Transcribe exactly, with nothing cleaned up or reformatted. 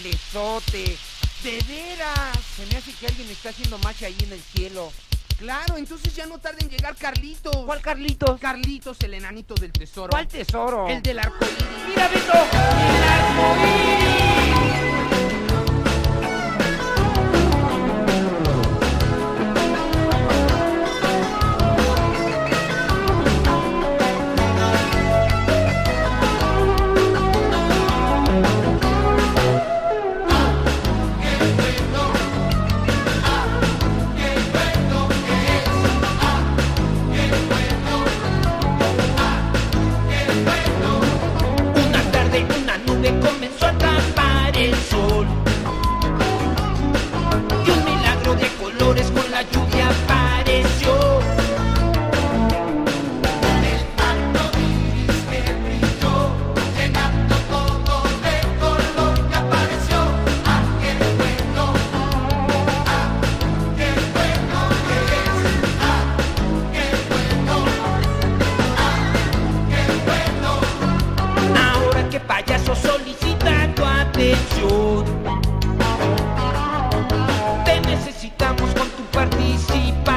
sote. De veras. Se me hace que alguien está haciendo magia ahí en el cielo. Claro, entonces ya no tarda en llegar Carlitos. ¿Cuál Carlitos? Carlitos, el enanito del tesoro. ¿Cuál tesoro? El del arco iris. ¡Mira, Beto! ¡El arco iris! Comenzó a tapar el sol y un milagro de colores con la lluvia apareció. El arco iris que brilló, llenando todo de color que apareció. ¡Ah, qué bueno! ¡Ah, qué bueno es! ¡Ah, qué bueno! ¡Ah, qué bueno! Ahora que payaso solicita tu atención, te necesitamos con tu participación.